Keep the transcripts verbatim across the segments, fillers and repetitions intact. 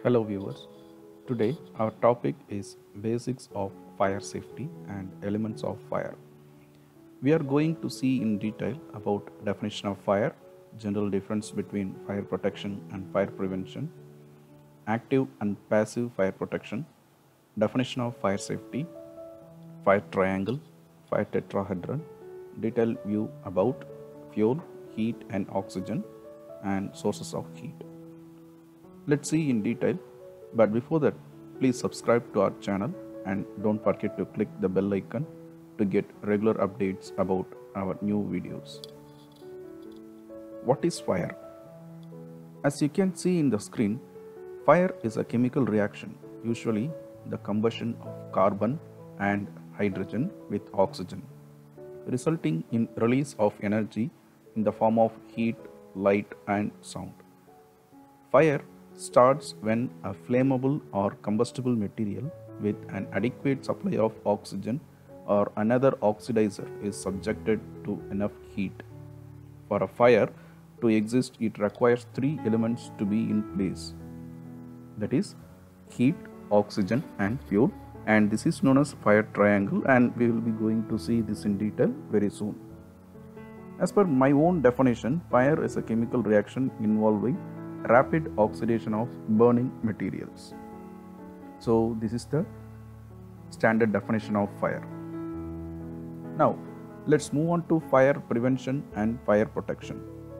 Hello viewers. Today our topic is basics of fire safety and elements of fire. We are going to see in detail about definition of fire, general difference between fire protection and fire prevention, active and passive fire protection, definition of fire safety, fire triangle, fire tetrahedron, detailed view about fuel, heat and oxygen and sources of heat. Let's see in detail, but before that, please subscribe to our channel and don't forget to click the bell icon to get regular updates about our new videos. What is fire? As you can see in the screen, fire is a chemical reaction, usually the combustion of carbon and hydrogen with oxygen, resulting in release of energy in the form of heat, light and sound. Fire starts when a flammable or combustible material with an adequate supply of oxygen or another oxidizer is subjected to enough heat. For a fire to exist, it requires three elements to be in place, that is heat, oxygen and fuel, and this is known as fire triangle, and we will be going to see this in detail very soon. As per my own definition, fire is a chemical reaction involving rapid oxidation of burning materials. So this is the standard definition of fire. Now let's move on to fire prevention and fire protection.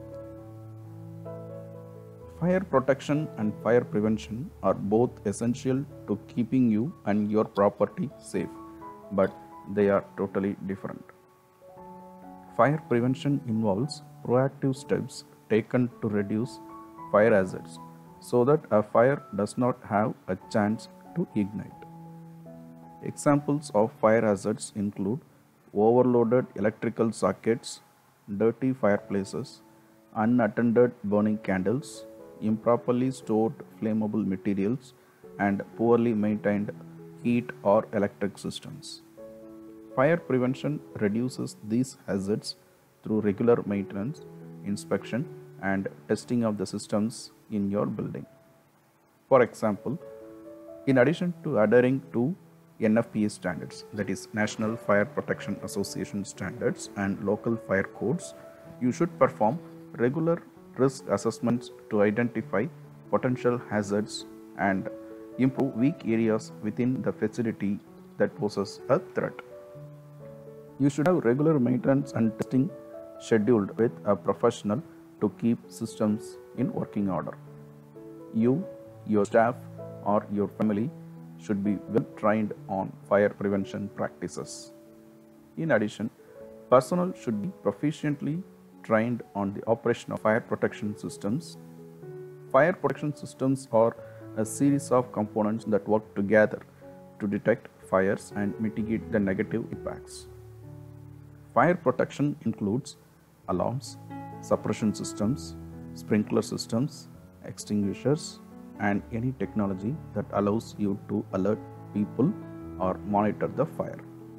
Fire protection and fire prevention are both essential to keeping you and your property safe, but they are totally different. Fire prevention involves proactive steps taken to reduce fire hazards so that a fire does not have a chance to ignite. Examples of fire hazards include overloaded electrical sockets, dirty fireplaces, unattended burning candles, improperly stored flammable materials, and poorly maintained heat or electric systems. Fire prevention reduces these hazards through regular maintenance, inspection, and testing of the systems in your building. For example, in addition to adhering to N F P A standards, that is National Fire Protection Association standards, and local fire codes, you should perform regular risk assessments to identify potential hazards and improve weak areas within the facility that poses a threat. You should have regular maintenance and testing scheduled with a professional to keep systems in working order. You, your staff, or your family should be well trained on fire prevention practices. In addition, personnel should be proficiently trained on the operation of fire protection systems. Fire protection systems are a series of components that work together to detect fires and mitigate the negative impacts. Fire protection includes alarms, suppression systems, sprinkler systems, extinguishers, and any technology that allows you to alert people or monitor the fire.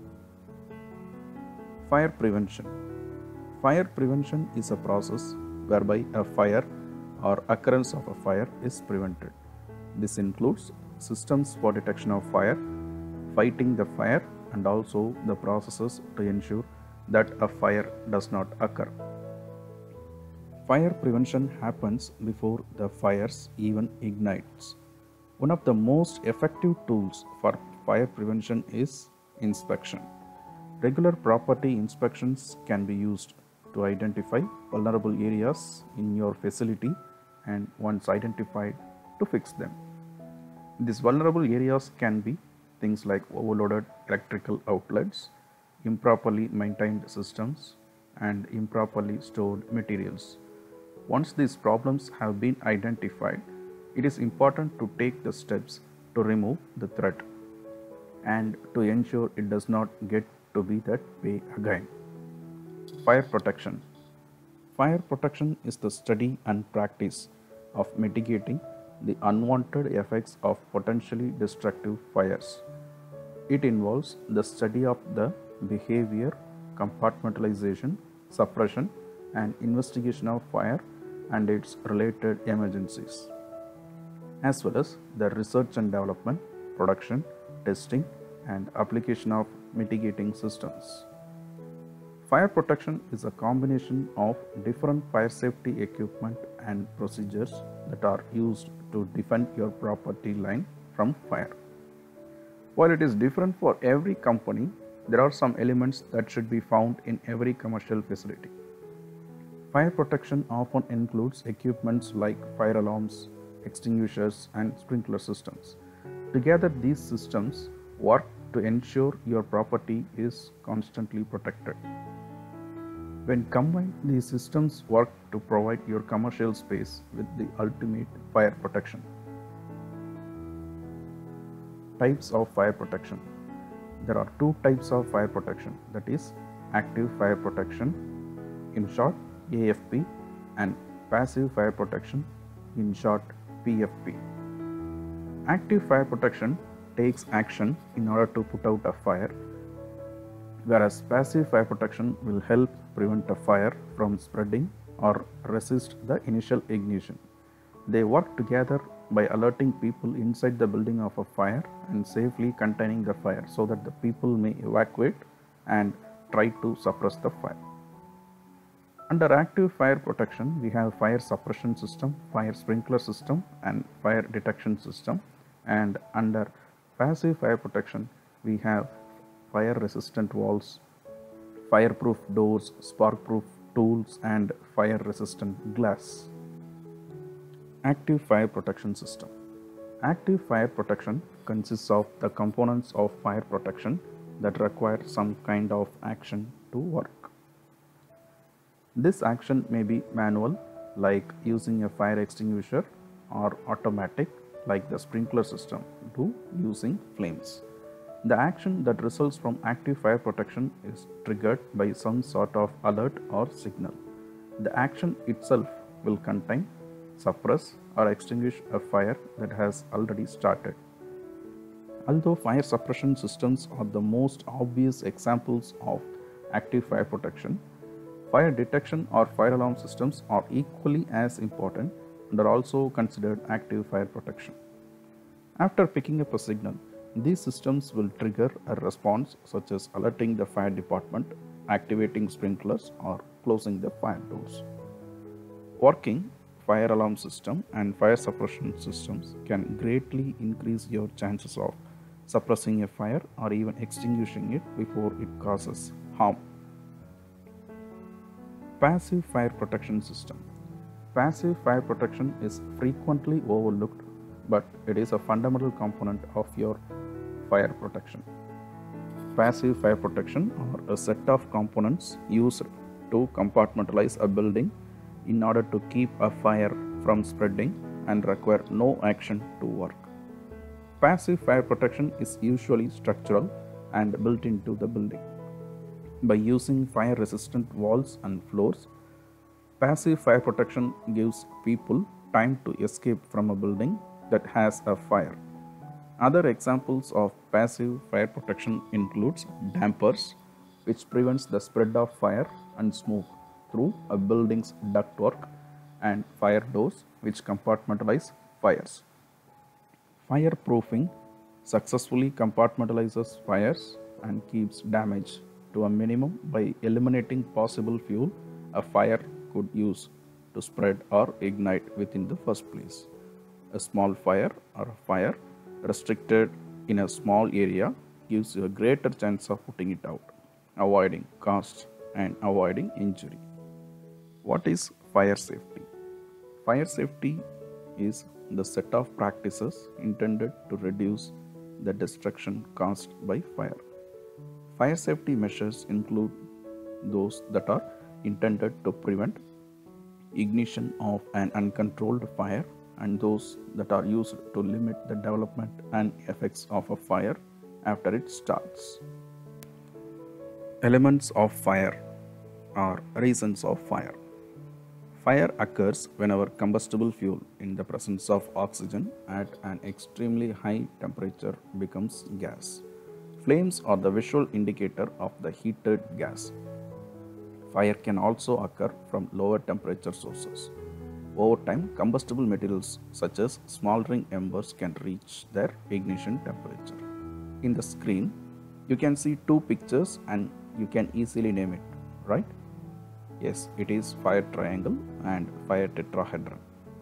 Fire prevention. Fire prevention is a process whereby a fire or occurrence of a fire is prevented. This includes systems for detection of fire, fighting the fire, and also the processes to ensure that a fire does not occur. Fire prevention happens before the fires even ignites. One of the most effective tools for fire prevention is inspection. Regular property inspections can be used to identify vulnerable areas in your facility, and once identified, to fix them. These vulnerable areas can be things like overloaded electrical outlets, improperly maintained systems, and improperly stored materials. Once these problems have been identified, it is important to take the steps to remove the threat and to ensure it does not get to be that way again. Fire protection. Fire protection is the study and practice of mitigating the unwanted effects of potentially destructive fires. It involves the study of the behavior, compartmentalization, suppression, and investigation of fire and its related emergencies. as well as the research and development, production, testing, and application of mitigating systems. Fire protection is a combination of different fire safety equipment and procedures that are used to defend your property line from fire. While it is different for every company, there are some elements that should be found in every commercial facility. Fire protection often includes equipments like fire alarms, extinguishers, and sprinkler systems. Together, these systems work to ensure your property is constantly protected. When combined, these systems work to provide your commercial space with the ultimate fire protection. Types of fire protection. There are two types of fire protection, that is active fire protection, in short A F P, and passive fire protection, in short P F P. Active fire protection takes action in order to put out a fire, whereas passive fire protection will help prevent a fire from spreading or resist the initial ignition. They work together by alerting people inside the building of a fire and safely containing the fire so that the people may evacuate and try to suppress the fire. Under active fire protection, we have fire suppression system, fire sprinkler system, and fire detection system. And under passive fire protection, we have fire resistant walls, fireproof doors, spark-proof tools, and fire resistant glass. Active fire protection system. Active fire protection consists of the components of fire protection that require some kind of action to work. This action may be manual, like using a fire extinguisher, or automatic, like the sprinkler system, to using flames. The action that results from active fire protection is triggered by some sort of alert or signal. The action itself will contain, suppress, or extinguish a fire that has already started. Although fire suppression systems are the most obvious examples of active fire protection, fire detection or fire alarm systems are equally as important and are also considered active fire protection. After picking up a signal, these systems will trigger a response such as alerting the fire department, activating sprinklers, or closing the fire doors. Working fire alarm system and fire suppression systems can greatly increase your chances of suppressing a fire or even extinguishing it before it causes harm. Passive fire protection system. Passive fire protection is frequently overlooked, but it is a fundamental component of your fire protection. Passive fire protection are a set of components used to compartmentalize a building in order to keep a fire from spreading and require no action to work. Passive fire protection is usually structural and built into the building. By using fire resistant walls and floors, passive fire protection gives people time to escape from a building that has a fire. Other examples of passive fire protection includes dampers, which prevents the spread of fire and smoke through a building's ductwork, and fire doors, which compartmentalize fires. Fireproofing successfully compartmentalizes fires and keeps damage to a minimum by eliminating possible fuel a fire could use to spread or ignite within the first place. A small fire or a fire restricted in a small area gives you a greater chance of putting it out, avoiding costs and avoiding injury. What is fire safety? Fire safety is the set of practices intended to reduce the destruction caused by fire. Fire safety measures include those that are intended to prevent ignition of an uncontrolled fire and those that are used to limit the development and effects of a fire after it starts. Elements of fire or reasons of fire. Fire occurs whenever combustible fuel in the presence of oxygen at an extremely high temperature becomes gas. Flames are the visual indicator of the heated gas. Fire can also occur from lower temperature sources. Over time, combustible materials such as smoldering embers can reach their ignition temperature. In the screen, you can see two pictures and you can easily name it, right? Yes, it is fire triangle and fire tetrahedron.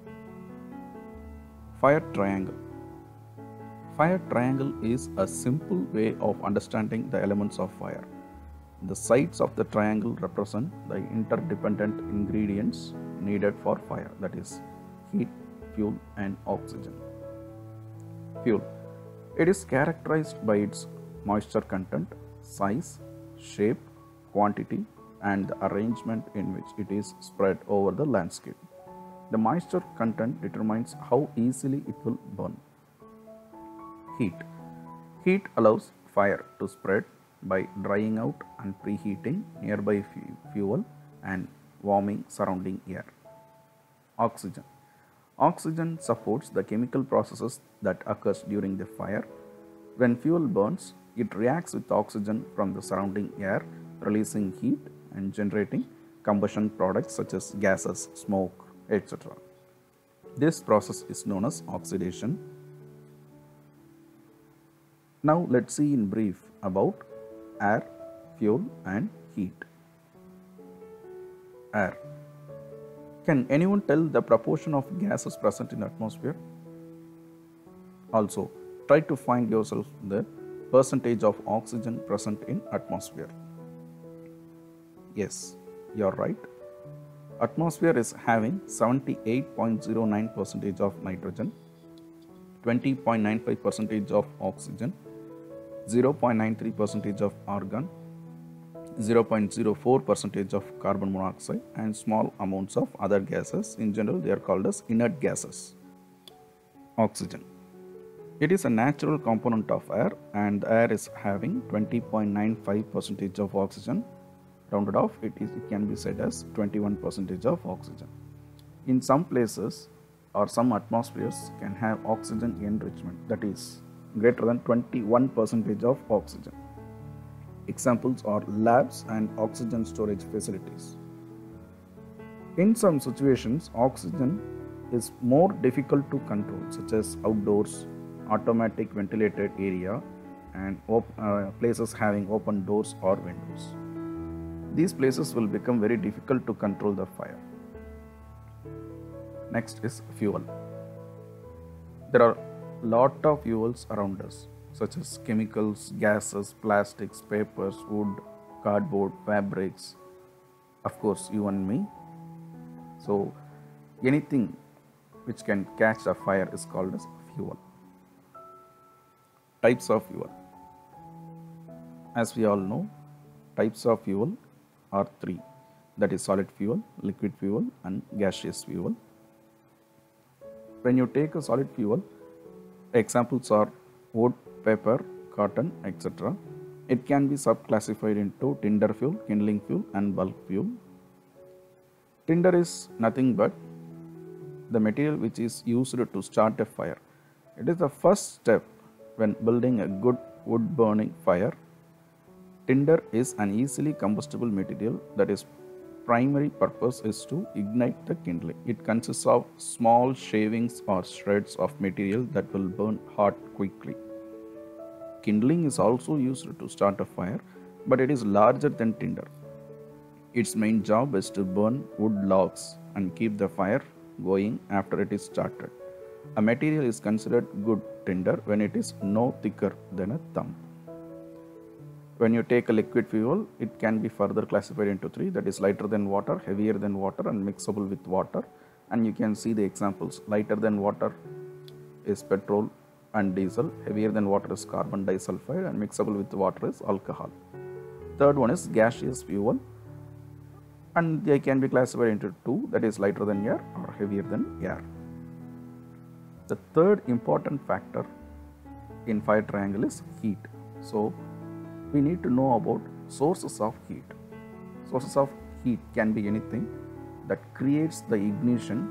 Fire triangle. Fire triangle is a simple way of understanding the elements of fire. The sides of the triangle represent the interdependent ingredients needed for fire, that is heat, fuel and oxygen. Fuel. It is characterized by its moisture content, size, shape, quantity and the arrangement in which it is spread over the landscape. The moisture content determines how easily it will burn. Heat. Heat allows fire to spread by drying out and preheating nearby fuel and warming surrounding air. Oxygen. Oxygen supports the chemical processes that occurs during the fire. When fuel burns, it reacts with oxygen from the surrounding air, releasing heat and generating combustion products such as gases, smoke, et cetera. This process is known as oxidation. Now let's see in brief about air, fuel and heat. Air. Can anyone tell the proportion of gases present in the atmosphere? Also, try to find yourself the percentage of oxygen present in atmosphere. Yes, you are right. Atmosphere is having seventy-eight point zero nine percent of nitrogen, twenty point nine five percent of oxygen, zero point nine three percent of argon, zero point zero four percent of carbon monoxide and small amounts of other gases. In general, they are called as inert gases. Oxygen. It is a natural component of air and the air is having twenty point nine five percent of oxygen. Rounded off, it, is, it can be said as twenty-one percent of oxygen. In some places or some atmospheres can have oxygen enrichment, that is greater than twenty-one percent of oxygen. Examples are labs and oxygen storage facilities. In some situations, oxygen is more difficult to control, such as outdoors, automatic ventilated area and op- uh, places having open doors or windows. These places will become very difficult to control the fire. Next is fuel. There are a lot of fuels around us, such as chemicals, gases, plastics, papers, wood, cardboard, fabrics, of course you and me. So anything which can catch a fire is called as fuel. Types of fuel. As we all know, types of fuel are three, that is solid fuel, liquid fuel and gaseous fuel. When you take a solid fuel, examples are wood, paper, cotton, et cetera. It can be sub-classified into tinder fuel, kindling fuel and bulk fuel. Tinder is nothing but the material which is used to start a fire. It is the first step when building a good wood burning fire. Tinder is an easily combustible material that its primary purpose is to ignite the kindling. It consists of small shavings or shreds of material that will burn hot quickly. Kindling is also used to start a fire, but it is larger than tinder. Its main job is to burn wood logs and keep the fire going after it is started. A material is considered good tinder when it is no thicker than a thumb. When you take a liquid fuel, it can be further classified into three, that is lighter than water, heavier than water and mixable with water. And you can see the examples. Lighter than water is petrol and diesel, heavier than water is carbon disulfide and mixable with water is alcohol. Third one is gaseous fuel and they can be classified into two, that is lighter than air or heavier than air. The third important factor in fire triangle is heat. So we need to know about sources of heat. Sources of heat can be anything that creates the ignition.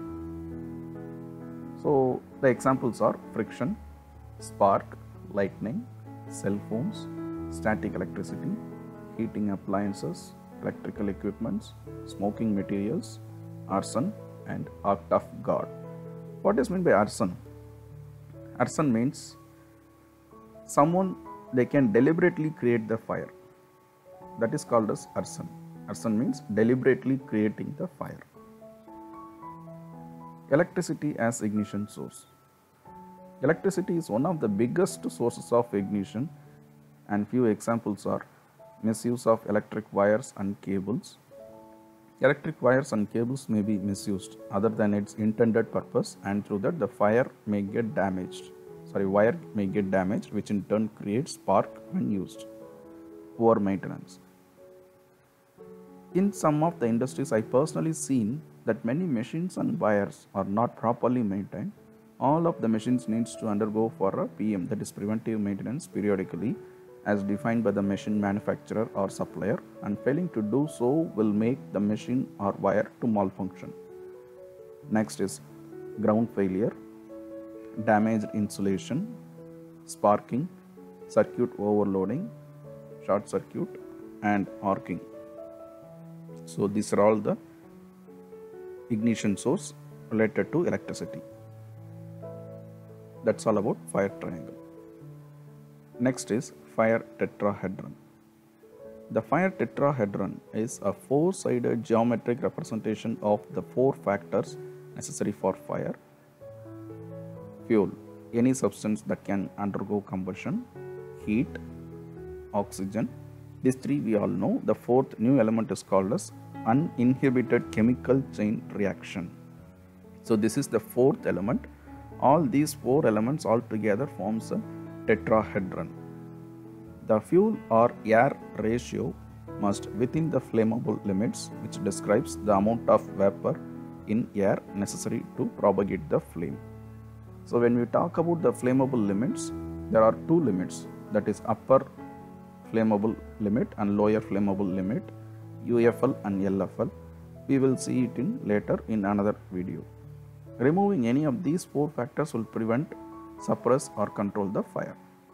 So the examples are friction, spark, lightning, cell phones, static electricity, heating appliances, electrical equipments, smoking materials, arson, and act of God. What is meant by arson? Arson means someone, they can deliberately create the fire. That is called as arson. Arson means deliberately creating the fire. Electricity as ignition source. Electricity is one of the biggest sources of ignition, and few examples are misuse of electric wires and cables. Electric wires and cables may be misused other than its intended purpose, and through that the fire may get damaged. Sorry, wire may get damaged, which in turn creates spark when used. Poor maintenance. In some of the industries, I personally seen that many machines and wires are not properly maintained. All of the machines needs to undergo for a P M, that is preventive maintenance, periodically as defined by the machine manufacturer or supplier, and failing to do so will make the machine or wire to malfunction. Next is ground failure, damaged insulation, sparking, circuit overloading, short circuit, and arcing. So these are all the ignition source related to electricity. That's all about fire triangle. Next is fire tetrahedron. The fire tetrahedron is a four-sided geometric representation of the four factors necessary for fire. Fuel, any substance that can undergo combustion, heat, oxygen. These three we all know. The fourth new element is called as uninhibited chemical chain reaction. So this is the fourth element. All these four elements all together forms a tetrahedron. The fuel or air ratio must within the flammable limits, which describes the amount of vapor in air necessary to propagate the flame. So when we talk about the flammable limits, there are two limits, that is upper flammable limit and lower flammable limit, U F L and L F L. We will see it in later in another video. Removing any of these four factors will prevent, suppress or control the fire.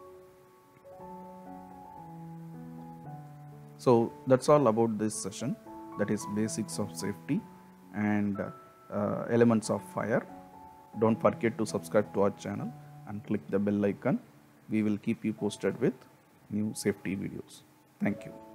So that's all about this session, that is basics of safety and uh, elements of fire. Don't forget to subscribe to our channel and click the bell icon. We will keep you posted with new safety videos. Thank you.